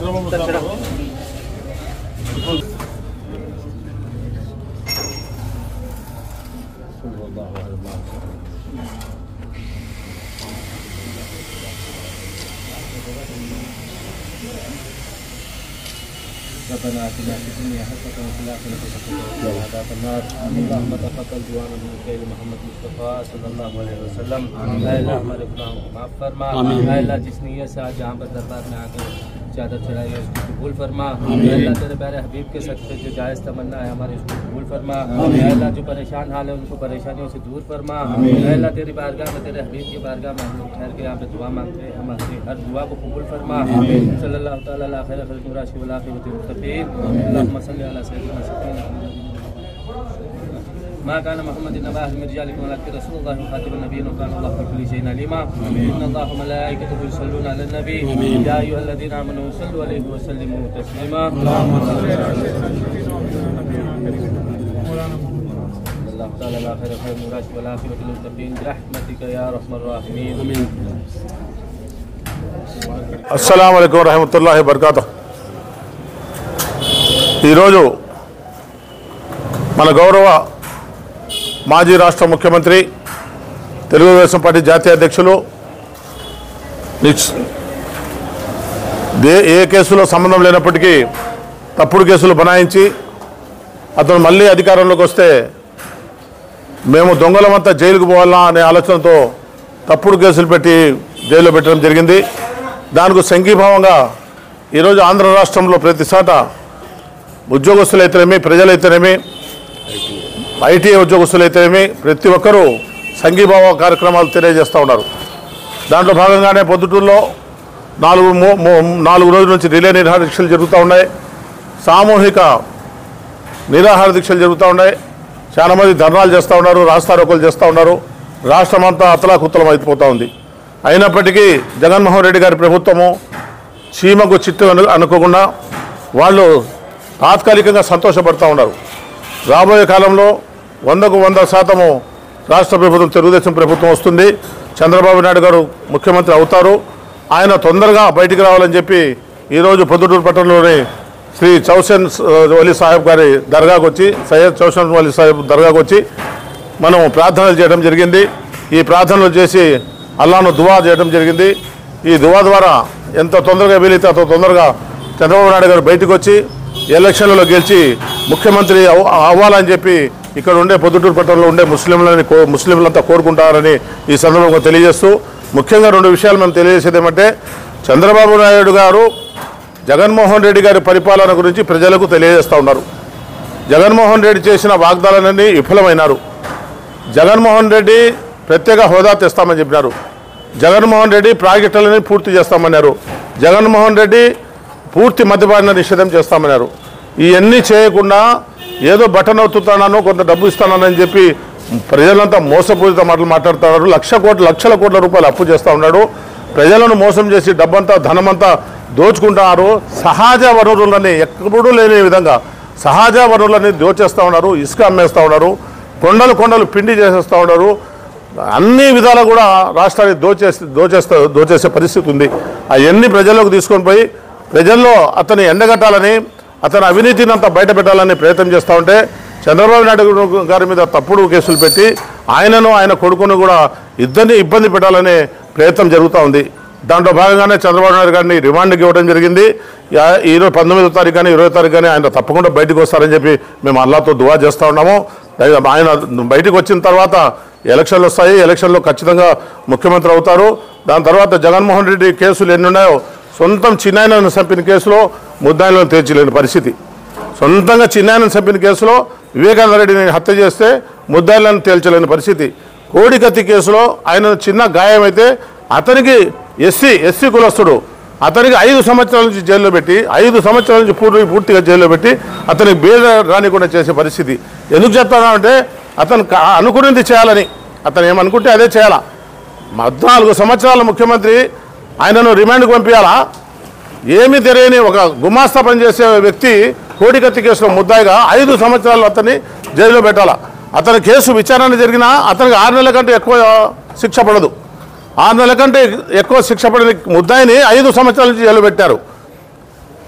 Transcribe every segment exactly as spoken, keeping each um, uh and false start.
ربنا آتنا في الدنيا حسنة وفي الآخرة حسنة وقنا عذاب النار اللهم تقبل دعاءنا من خير محمد مصطفى صلى الله عليه वसल्लम अल्लाह हमारे गुनाहों को माफ फरमा अल्लाह जिस नियत से आज यहाँ पर दरबार में आकर चादर चढ़ाई है उसको कबूल फरमा अल्लाह तेरे प्यारे हबीब के सदक़े जो जायज़ तमन्ना है हमारे उसको कबूल फरमा अल्लाह जो परेशान हाल है उनको परेशानियों से दूर फरमा अल्लाह तेरी बारगाह में तेरे हबीब की बारगाह में हम लोग ठहर के यहाँ पे दुआ मांगते हैं हमारी हर दुआ को कबूल फरमा सल्लल्लाहु तआला अला खैर खल्क़ि राशि वल आखिरति मुत्तक़ीन अल्लाहुम्मा सल्लि अला सय्यिदिना सय्यिदिना ما كان محمد نبي أهل رجالكم ولكن رسول الله خاتم النبيين وكان الله بكل شيء عليما إن الله وملائكته يصلون على النبي يا أيها الذين آمنوا صلوا عليه وسلموا تسليما الله تعالى لا خير خير مراشد والعاقبة للمتقين برحمتك يا أرحم الراحمين آمين. السلام عليكم ورحمة الله وبركاته. ఈరోజు మన గౌరవ మాజీ రాష్ట్ర ముఖ్యమంత్రి తెలుగుదేశం పార్టీ జాతీయ అధ్యక్షులు ఏ కేసులో సంబంధం లేనప్పటికీ తప్పుడు కేసులు బనాయించి అతను మళ్ళీ అధికారంలోకి వస్తే మేము దొంగలమంతా జైలుకు పోవాలా అనే ఆలోచనతో తప్పుడు కేసులు పెట్టి జైల్లో పెట్టడం జరిగింది. దానికి సంఘీభావంగా ఈరోజు ఆంధ్ర రాష్ట్రంలో ప్రతి చోట ఉద్యోగస్తులైతేనేమి ప్రజలైతేనేమి ఐటీ ఉద్యోగస్తులైతేనేమి ప్రతి ఒక్కరూ సంఘీభావ కార్యక్రమాలు తెలియజేస్తూ ఉన్నారు. దాంట్లో భాగంగానే పొద్దుటూరులో నాలుగు నాలుగు రోజుల నుంచి రిలే నిరాహార దీక్షలు జరుగుతూ ఉన్నాయి. సామూహిక నిరాహార దీక్షలు జరుగుతూ ఉన్నాయి. చాలామంది ధర్నాలు చేస్తూ ఉన్నారు, రాస్తారోకోలు చేస్తూ ఉన్నారు. రాష్ట్రం అంతా అతలాకుతలం అయిపోతూ ఉంది. అయినప్పటికీ జగన్మోహన్ రెడ్డి గారి ప్రభుత్వము చీమకు చిట్టు అనుకోకుండా వాళ్ళు తాత్కాలికంగా సంతోషపడుతూ ఉన్నారు. రాబోయే కాలంలో వందకు వంద శాతము రాష్ట్ర ప్రభుత్వం తెలుగుదేశం ప్రభుత్వం వస్తుంది. చంద్రబాబు నాయుడు గారు ముఖ్యమంత్రి అవుతారు. ఆయన తొందరగా బయటికి రావాలని చెప్పి ఈరోజు పొద్దుటూరు పట్టణంలోని శ్రీ చౌసన్ వలీ సాహెబ్ గారి దర్గాకు వచ్చి సయ్యద్ చౌసన్ వలీ సాహెబ్ దర్గాకు వచ్చి మనం ప్రార్థనలు చేయడం జరిగింది. ఈ ప్రార్థనలు చేసి అల్లాను దువా చేయడం జరిగింది. ఈ దువా ద్వారా ఎంత తొందరగా వీలైతే అంత తొందరగా చంద్రబాబు నాయుడు గారు బయటకు వచ్చి ఎలక్షన్లలో గెలిచి ముఖ్యమంత్రి అవ్వాలని చెప్పి ఇక్కడ ఉండే పొద్దుటూరు పట్టణంలో ఉండే ముస్లింలని ముస్లింలంతా కోరుకుంటారని ఈ సందర్భంగా తెలియజేస్తూ ముఖ్యంగా రెండు విషయాలు మేము తెలియజేసేది ఏమంటే చంద్రబాబు నాయుడు గారు జగన్మోహన్ రెడ్డి గారి పరిపాలన గురించి ప్రజలకు తెలియజేస్తూ ఉన్నారు. జగన్మోహన్ రెడ్డి చేసిన వాగ్దానాలన్నీ విఫలమైనారు. జగన్మోహన్ రెడ్డి ప్రత్యేక హోదా తెస్తామని చెప్పినారు. జగన్మోహన్ రెడ్డి ప్రాజెక్టులని పూర్తి చేస్తామన్నారు. జగన్మోహన్ రెడ్డి పూర్తి మద్యపాన నిషేధం చేస్తామన్నారు. ఇవన్నీ చేయకుండా ఏదో బటన్ అవుతున్నాను కొంత డబ్బు ఇస్తానని చెప్పి ప్రజలంతా మోసపూరిత మాటలు మాట్లాడుతున్నారు. లక్ష కోట్ల లక్షల కోట్ల రూపాయలు అప్పు చేస్తూ ఉన్నాడు. ప్రజలను మోసం చేసి డబ్బంతా ధనమంతా దోచుకుంటున్నారు. సహజ వనరులని ఎప్పుడూ లేని విధంగా సహజ వనరులని దోచేస్తూ ఉన్నారు. ఇసుక అమ్మేస్తూ ఉన్నారు. కొండలు కొండలు పిండి చేసేస్తూ ఉన్నారు. అన్ని విధాలు కూడా రాష్ట్రాన్ని దోచేసి దోచేస్తా దోచేసే పరిస్థితి ఉంది. అవన్నీ ప్రజల్లోకి తీసుకొని పోయి ప్రజల్లో అతని ఎండగట్టాలని అతని అవినీతిని అంతా బయట పెట్టాలని ప్రయత్నం చేస్తూ ఉంటే చంద్రబాబు నాయుడు గారి మీద తప్పుడు కేసులు పెట్టి ఆయనను ఆయన కొడుకును కూడా ఇద్దరిని ఇబ్బంది పెట్టాలనే ప్రయత్నం జరుగుతూ ఉంది. దాంట్లో భాగంగానే చంద్రబాబు నాయుడు గారిని రిమాండ్కి ఇవ్వడం జరిగింది. ఈరోజు పంతొమ్మిదో తారీఖు కానీ ఇరవై తారీఖు కానీ ఆయన తప్పకుండా బయటకు వస్తారని చెప్పి మేము అల్లాతో దువా చేస్తూ ఉన్నాము. ఆయన బయటకు వచ్చిన తర్వాత ఎలక్షన్లు వస్తాయి. ఎలక్షన్లో ఖచ్చితంగా ముఖ్యమంత్రి అవుతారు. దాని తర్వాత జగన్మోహన్ రెడ్డి కేసులు ఎన్ని ఉన్నాయో సొంతం చిన్నాయనను చంపిన కేసులో ముద్దాయిలను తేల్చలేని పరిస్థితి. సొంతంగా చిన్నాయనను చంపిన కేసులో వివేకానంద రెడ్డిని హత్య చేస్తే ముద్దాయిలను తేల్చలేని పరిస్థితి. కోడికత్తి కేసులో ఆయన చిన్న గాయమైతే అతనికి ఎస్సీ ఎస్సీ కులస్తుడు అతనికి ఐదు సంవత్సరాల నుంచి జైల్లో పెట్టి ఐదు సంవత్సరాల నుంచి పూర్తి పూర్తిగా జైల్లో పెట్టి అతనికి బెయిల్ రానికుండా చేసే పరిస్థితి. ఎందుకు చెప్తానంటే అతను అనుకున్నది చేయాలని, అతను ఏమనుకుంటే అదే చేయాలా. పద్నాలుగు సంవత్సరాల ముఖ్యమంత్రి ఆయనను రిమాండ్కి పంపించాలా? ఏమీ తెలియని ఒక గుమాస్తా పనిచేసే వ్యక్తి కోడికత్తి కేసులో ముద్దాయిగా ఐదు సంవత్సరాలు అతన్ని జైల్లో పెట్టాలా? అతని కేసు విచారణ జరిగినా అతనికి ఆరు నెలల కంటే ఎక్కువ శిక్ష పడదు. ఆరు నెలల కంటే ఎక్కువ శిక్ష పడిన ముద్దాయిని ఐదు సంవత్సరాల నుంచి జైలు పెట్టారు.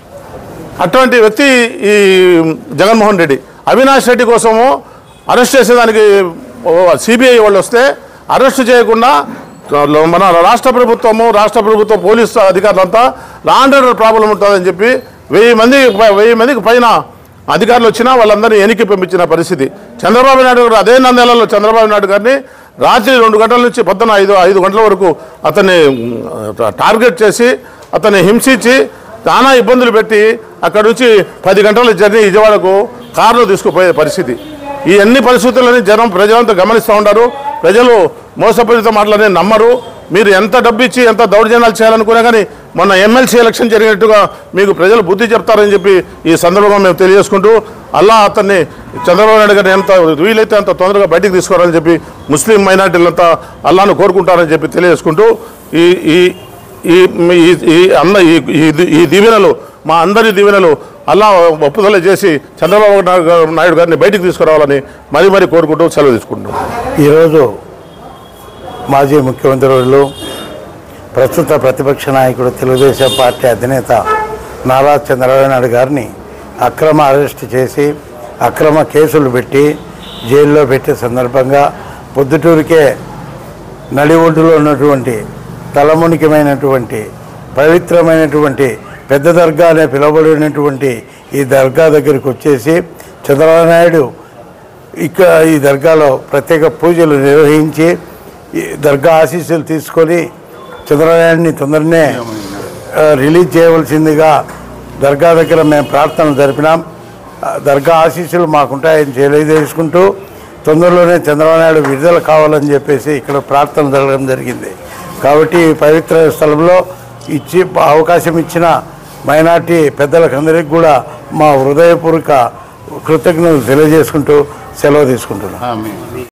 అటువంటి వ్యక్తి ఈ జగన్మోహన్ రెడ్డి. అవినాష్ రెడ్డి కోసము అరెస్ట్ చేసేదానికి సిబిఐ వాళ్ళు వస్తే అరెస్ట్ చేయకుండా మన రాష్ట్ర ప్రభుత్వము రాష్ట్ర ప్రభుత్వ పోలీసు అధికారులంతా లా అండ్ ఆర్డర్ ప్రాబ్లం ఉంటుందని చెప్పి వెయ్యి మంది వెయ్యి మందికి పైన అధికారులు వచ్చినా వాళ్ళందరినీ ఎనికి పంపించిన పరిస్థితి. చంద్రబాబు నాయుడు గారు అదే నంద్యాలలో చంద్రబాబు నాయుడు గారిని రాత్రి రెండు గంటల నుంచి పొద్దున ఐదు ఐదు గంటల వరకు అతన్ని టార్గెట్ చేసి అతన్ని హింసించి చాలా ఇబ్బందులు పెట్టి అక్కడ నుంచి పది గంటల జర్నీ విజయవాడకు కారులో తీసుకుపోయే పరిస్థితి. ఈ అన్ని పరిస్థితులని జనం ప్రజలంతా గమనిస్తూ ఉంటారు. ప్రజలు మోసపూరిత మాటలని నమ్మరు. మీరు ఎంత డబ్బు ఇచ్చి ఎంత దౌర్జన్యాలు చేయాలనుకున్నా కానీ మొన్న ఎమ్మెల్సీ ఎలక్షన్ జరిగినట్టుగా మీకు ప్రజలు బుద్ధి చెప్తారని చెప్పి ఈ సందర్భంగా మేము తెలియజేసుకుంటూ అల్లా అతన్ని చంద్రబాబు నాయుడు గారిని ఎంత వీలైతే అంత తొందరగా బయటికి తీసుకోవాలని చెప్పి ముస్లిం మైనార్టీలంతా అల్లాను కోరుకుంటారని చెప్పి తెలియజేసుకుంటూ ఈ ఈ ఈ అన్న ఈ దీవెనలు మా అందరి దీవెనలు అల్లా ఒప్పుదల చేసి చంద్రబాబు నాయుడు గారిని బయటికి తీసుకురావాలని మరీ మరీ కోరుకుంటూ సెలవు తీసుకుంటున్నాం. ఈరోజు మాజీ ముఖ్యమంత్రులు ప్రస్తుత ప్రతిపక్ష నాయకుడు తెలుగుదేశం పార్టీ అధినేత నారా చంద్రబాబు నాయుడు గారిని అక్రమ అరెస్ట్ చేసి అక్రమ కేసులు పెట్టి జైల్లో పెట్టే సందర్భంగా పొద్దుటూరికే నడి ఒడ్డులో ఉన్నటువంటి తలమునికమైనటువంటి పవిత్రమైనటువంటి పెద్ద దర్గా అనే పిలువబడినటువంటి ఈ దర్గా దగ్గరికి వచ్చేసి చంద్రబాబు నాయుడు ఇక్కడ ఈ దర్గాలో ప్రత్యేక పూజలు నిర్వహించి ఈ దర్గా ఆశీస్సులు తీసుకొని చంద్రబాబు నాయుడిని తొందరనే రిలీజ్ చేయవలసిందిగా దర్గా దగ్గర మేము ప్రార్థనలు జరిపినాం. దర్గా ఆశీస్సులు మాకుంటాయని తెలియజేసుకుంటూ తొందరలోనే చంద్రబాబు నాయుడు విడుదల కావాలని చెప్పేసి ఇక్కడ ప్రార్థన జరగడం జరిగింది. కాబట్టి పవిత్ర స్థలంలో ఇచ్చి అవకాశం ఇచ్చిన మైనార్టీ పెద్దలకు అందరికీ కూడా మా హృదయపూర్వక కృతజ్ఞతలు తెలియజేసుకుంటూ సెలవు తీసుకుంటున్నాం.